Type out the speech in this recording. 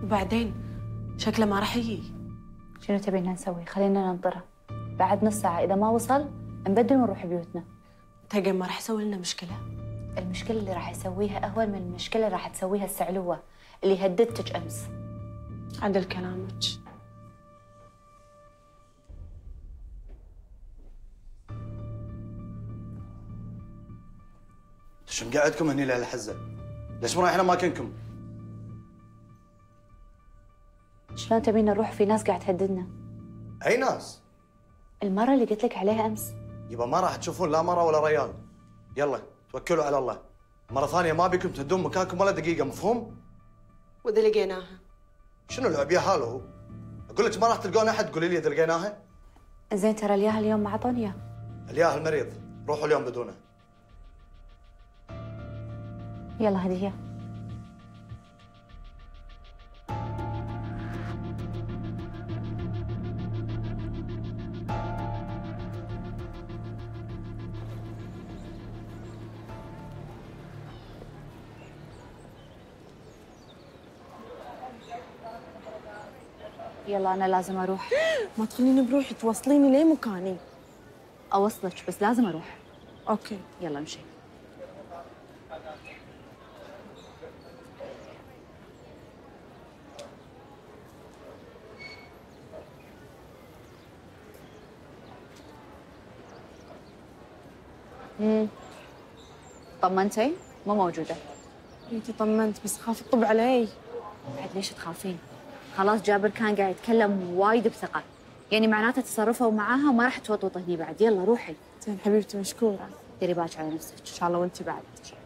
وبعدين شكله ما راح يجي. شنو تبينا نسوي؟ خلينا ننطره بعد نص ساعة، إذا ما وصل نبدل ونروح بيوتنا. تلقى ما راح يسوي لنا مشكلة؟ المشكلة اللي راح يسويها أهون من المشكلة اللي راح تسويها السعلوة اللي هددتك أمس. عدل كلامك. شو مقعدكم هني لهالحزة؟ ليش مو رايحين اماكنكم؟ شلون تبينا نروح في ناس قاعد تهددنا؟ اي ناس؟ المرة اللي قلت لك عليها أمس. يبا ما راح تشوفون لا مرة ولا ريال. يلا توكلوا على الله. مرة ثانية ما بيكم تهدون مكانكم ولا دقيقة، مفهوم؟ وإذا لقيناها؟ شنو العب يا حاله هو؟ اقول لك ما راح تلقون احد، قولي لي اذا لقيناها. زين ترى الياهل اليوم ما عطوني اياه. الياهل المريض، روحوا اليوم بدونه. يلا هدية. يلا أنا لازم أروح. ما تخليني بروحي، توصليني ليه مكاني. أوصلك بس لازم أروح. أوكي. يلا امشي. طمنتي؟ مو موجودة. انتي طمنت بس خاف تطب علي. بعد ليش تخافين؟ خلاص جابر كان قاعد يتكلم وايد بثقة، يعني معناته تصرفوا معاها وما راح توطوط هني بعد. يلا روحي. زين حبيبتي مشكورة. ديري بالك على نفسك. إن شاء الله وانتي بعد.